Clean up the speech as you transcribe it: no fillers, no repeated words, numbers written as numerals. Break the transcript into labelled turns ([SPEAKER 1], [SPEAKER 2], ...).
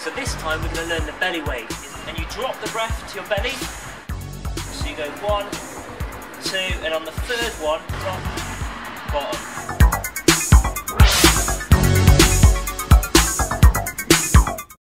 [SPEAKER 1] So this time we're going to learn the belly weight, and you drop the breath to your belly. So you go 1, 2, and on the third one, top, bottom.